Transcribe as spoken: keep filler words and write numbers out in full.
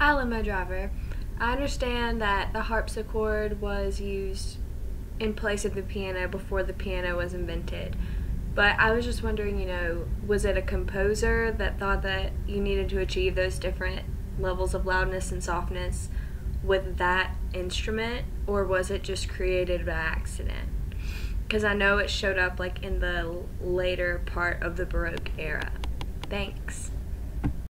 Hi, limo driver. I understand that the harpsichord was used in place of the piano before the piano was invented. But I was just wondering, you know, was it a composer that thought that you needed to achieve those different levels of loudness and softness with that instrument, or was it just created by accident? Because I know it showed up like in the later part of the Baroque era. Thanks.